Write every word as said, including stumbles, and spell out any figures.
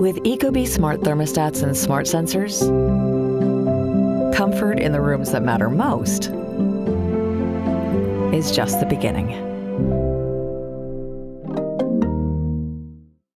With ecobee smart thermostats and smart sensors, comfort in the rooms that matter most is just the beginning.